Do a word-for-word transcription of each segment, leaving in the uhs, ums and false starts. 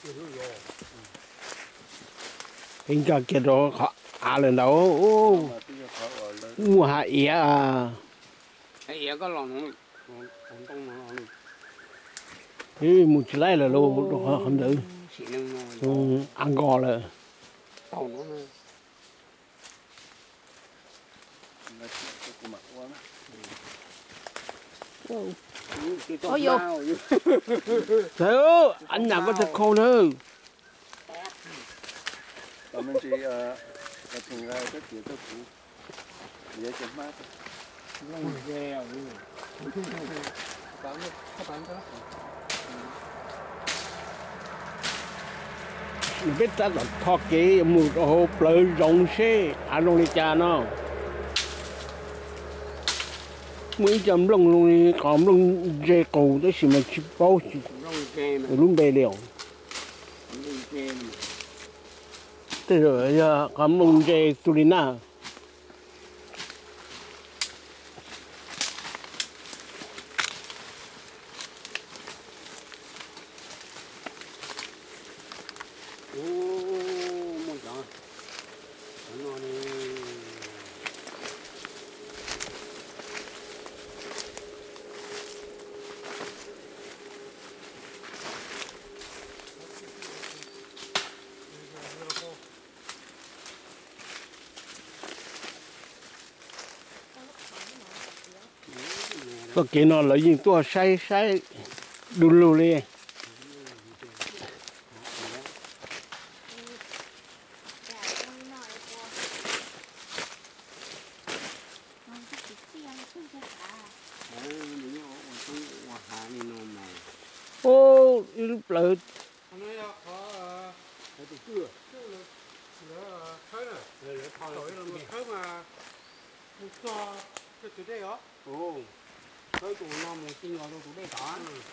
hình cả kia đó họ à lần đầu ô mua hạ ỉa à ỉa có lòng nó còn tông nó lòng cái một chỉ lấy là lô đó không được ăn gò là tàu nó ôi vô trời ơi anh nào có thịt khô nữa còn mình chỉ là thường ra cái kiểu cái cũ dễ chấm mát lông dè bán đi các bạn đó mình biết ta là thọ cái một hộp lợi rộng xe à rong đi cha nó mấy trăm lông lông còn lông dê cầu đó thì mà chip bao luôn bề liều thế rồi giờ còn lông dê tulina có cái nó là những tua say say đun lù lên ô lúc lợi ồ tới tụi nó một xin vào tụi đây cả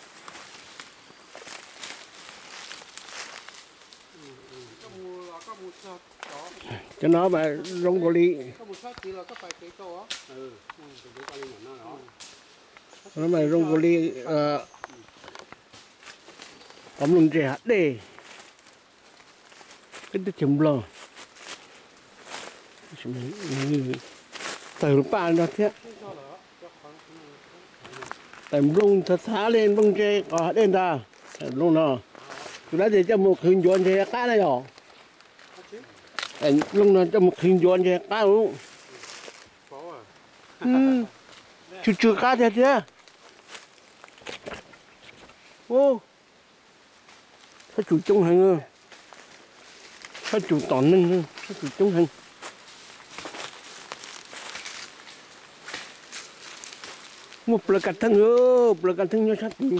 cho nó mà rong gò li nó mà rong gò li có lông dê hạt đê cái đứa chấm lò từ ba nó thế tại lông thật thả lên lông dê có hạt đen ra lông nào chúng ta để cho một hình dọn dê cá này rồi lông nào cho một hình dọn dê cá luôn chưa chưa cá thế chứ ô sao chủ trung hành ơi sao chủ toàn nâng sao chủ trung hành một bậc cắt thân ơ bậc cắt thân nhau sát đi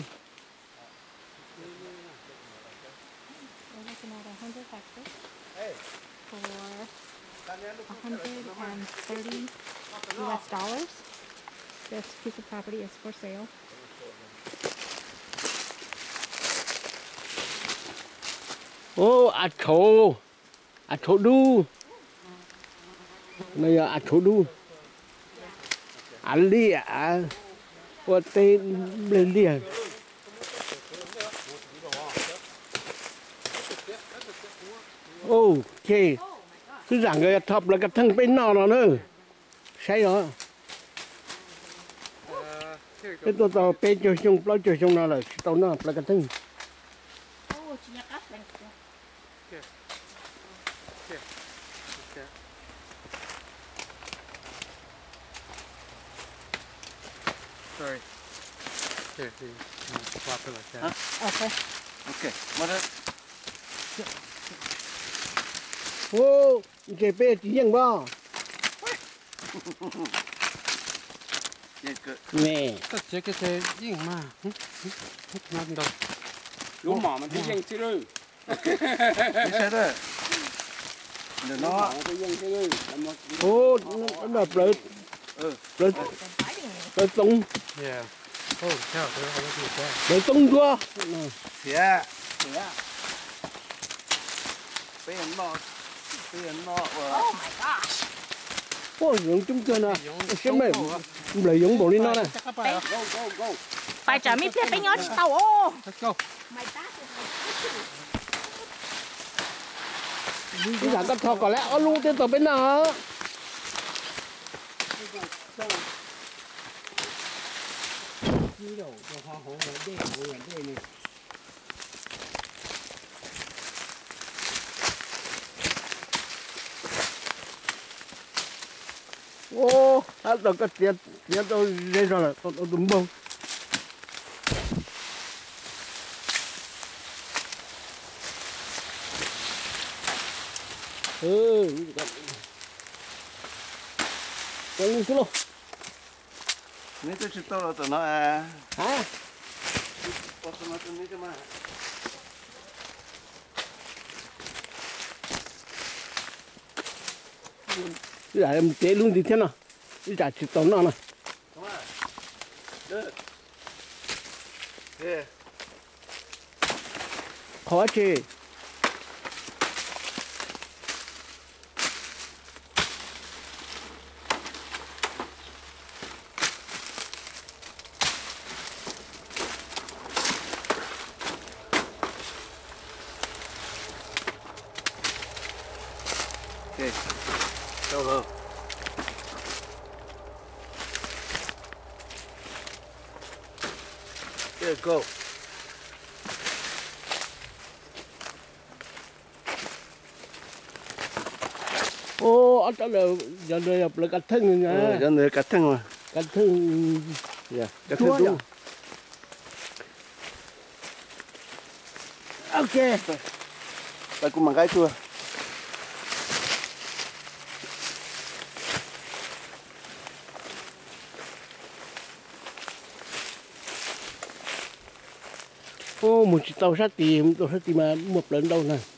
one hundred thirty U S dollars. This piece of property is for sale. ô à thổ à thổ đu bây giờ à thổ đu à li à qua tên lên liền ok cứ rằng cái thập là cái thân bên nọ nó nữa say đó cái tôi tao bên cho xong bao cho xong nó là tao nó là cái thân sorry here here flop it like that Okay. ok mất hết ô cái bé chỉ riêng bao nè tất cả cái thế riêng mà nó đâu lúc mà mình thấy riêng chứ đâu cái xe đó để nó ô nó là lợi lợi lợi tung yeah oh cow they're all over the back lợi tung chưa dạ dạ tiền nó tiền nó Oh my gosh. ô dùng chúng cơ nè xem này lợi dụng bộ đi nó nè go go go Phải trả mi biết bánh nhót tàu ô. let's go My back is like Bây giờ cắt thọ có lẽ ở luôn tên tàu bên nào. Như đầu cho hoa hổ ở đây, ở đây này. Ô, hát tàu cắt tiệt tiệt đâu đây rồi là tàu đúng không? Ừ, còn như thế nào? Nếu tôi chỉ tao là tao nói à, Hả? có sao mà tôi nghĩ cái mà. Bây giờ em chế luôn thì thế nào? Bây giờ chỉ tàu nào này? Đúng à? Được. Thế. Khó chứ. Okay. Go low. There, go. Ô, ở chỗ này giờ đây là cắt thân rồi Ừ, nha. cho người cắt thân mà. Cắt thân. Dạ, cắt Chúa thân đúng. Ok. Tại cũng bằng cái chua. Ô, một chiếc tàu sát tìm, tàu sát tìm mà một lần đâu nè.